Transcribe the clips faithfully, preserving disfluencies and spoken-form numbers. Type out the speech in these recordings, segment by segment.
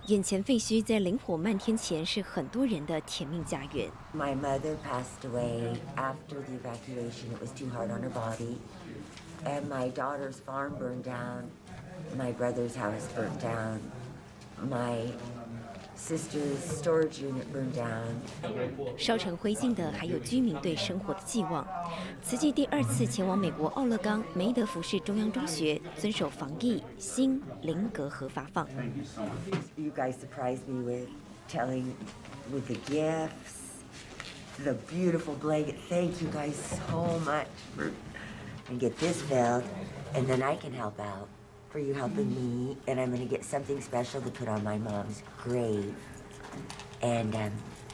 眼前废墟在灵火漫天前是很多人的甜蜜家园。 My mother passed away after the evacuation. It was too hard on her body. And my daughter's farm burned down. My brother's house burned down. My sister's storage unit burned down. 烧成灰烬的还有居民对生活的寄望。慈济第二次前往美国奥勒冈梅德福市中央中学，遵守防疫，新零隔盒发放。 You guys surprised me with telling with the gifts, the beautiful blanket. Thank you guys so much for and get this filled, and then I can help out. For you helping me, and I'm going to get something special to put on my mom's grave. And um,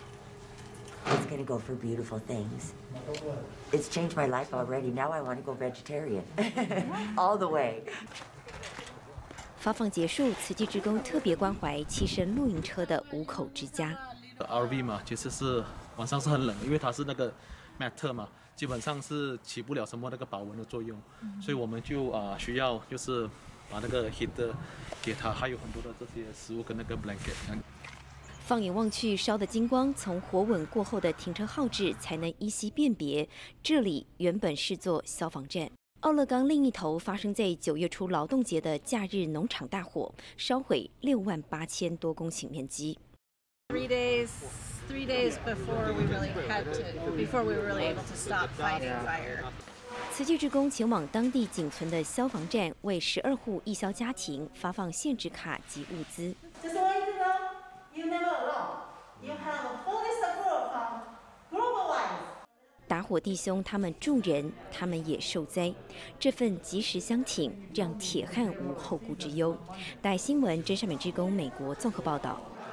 it's going to go for beautiful things. It's changed my life already. Now I want to go vegetarian. All the way. 发放结束，慈济志工特别关怀栖身露营车的五口之家。 R V 嘛，其实是晚上是很冷，因为它是那个 mat 嘛，基本上是起不了什么那个保温的作用，嗯、所以我们就啊、呃、需要就是把那个 heater 给它，还有很多的这些食物跟那个 blanket。 放眼望去，烧的金光，从火吻过后的停车号志才能依稀辨别，这里原本是座消防站。奥勒冈另一头发生在九月初劳动节的假日农场大火，烧毁六万八千多公顷面积。 Three days, three days before we really had to, before we were really able to stop fighting fire. 慈济志工前往当地仅存的消防站，为十二户义消家庭发放现值卡及物资。 Just want you to know, you're never alone. You have a full support from GlobalWise. 打火弟兄，他们助人，他们也受灾。这份及时相挺，让铁汉无后顾之忧。大爱新闻真善美志工美国综合报道。